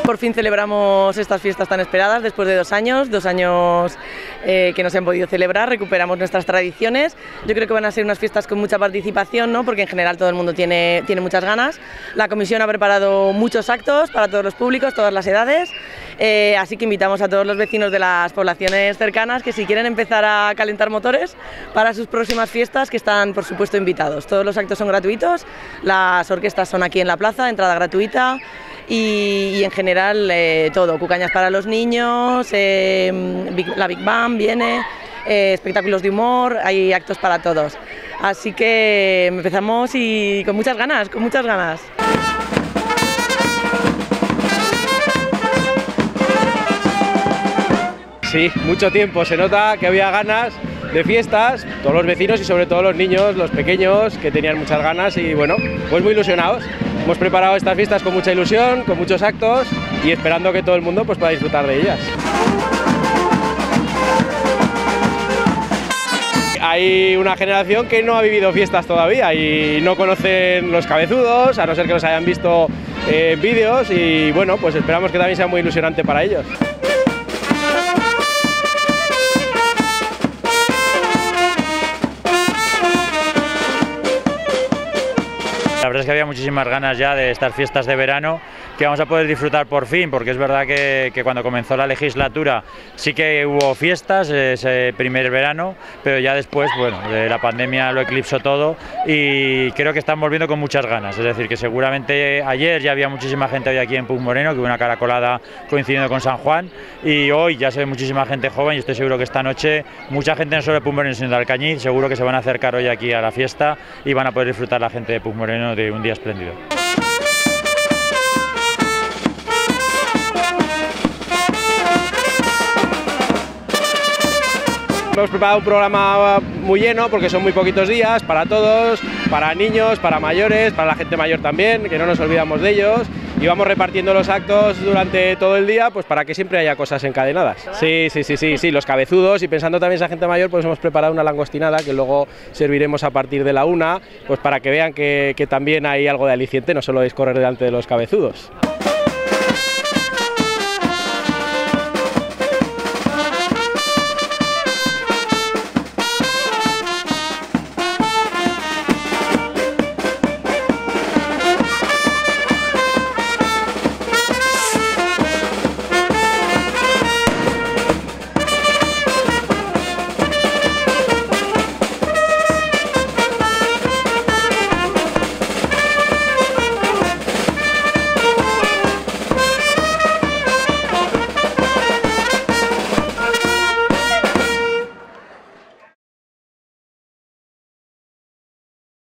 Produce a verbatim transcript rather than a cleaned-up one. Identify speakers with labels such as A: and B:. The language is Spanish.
A: Por fin celebramos estas fiestas tan esperadas después de dos años, dos años eh, que no se han podido celebrar, recuperamos nuestras tradiciones. Yo creo que van a ser unas fiestas con mucha participación, ¿no? Porque en general todo el mundo tiene, tiene muchas ganas. La comisión ha preparado muchos actos para todos los públicos, todas las edades, eh, así que invitamos a todos los vecinos de las poblaciones cercanas que si quieren empezar a calentar motores para sus próximas fiestas, que están por supuesto invitados. Todos los actos son gratuitos, las orquestas son aquí en la plaza, entrada gratuita. Y, y en general eh, todo, cucañas para los niños, eh, Big, la Big Band viene, eh, espectáculos de humor, hay actos para todos. Así que empezamos y con muchas ganas, con muchas ganas.
B: Sí, mucho tiempo, se nota que había ganas de fiestas, todos los vecinos y sobre todo los niños, los pequeños, que tenían muchas ganas y bueno, pues muy ilusionados. Hemos preparado estas fiestas con mucha ilusión, con muchos actos y esperando que todo el mundo pues, pueda disfrutar de ellas. Hay una generación que no ha vivido fiestas todavía y no conocen los cabezudos, a no ser que los hayan visto en eh, vídeos y bueno, pues esperamos que también sea muy ilusionante para ellos.
C: La verdad es que había muchísimas ganas ya de estas fiestas de verano que vamos a poder disfrutar por fin, porque es verdad que, que cuando comenzó la legislatura sí que hubo fiestas ese primer verano, pero ya después, bueno, la pandemia lo eclipsó todo y creo que están volviendo con muchas ganas, es decir, que seguramente ayer ya había muchísima gente hoy aquí en Puigmoreno, que hubo una caracolada coincidiendo con San Juan, y hoy ya se ve muchísima gente joven y estoy seguro que esta noche mucha gente no solo de Puigmoreno sino de Alcañiz, seguro que se van a acercar hoy aquí a la fiesta y van a poder disfrutar la gente de Puigmoreno de un día espléndido.
B: Hemos preparado un programa muy lleno porque son muy poquitos días para todos, para niños, para mayores, para la gente mayor también, que no nos olvidamos de ellos. Y vamos repartiendo los actos durante todo el día pues para que siempre haya cosas encadenadas. Sí, sí, sí, sí, sí, los cabezudos y pensando también en esa gente mayor pues hemos preparado una langostinada que luego serviremos a partir de la una pues para que vean que, que también hay algo de aliciente, no solo es correr delante de los cabezudos.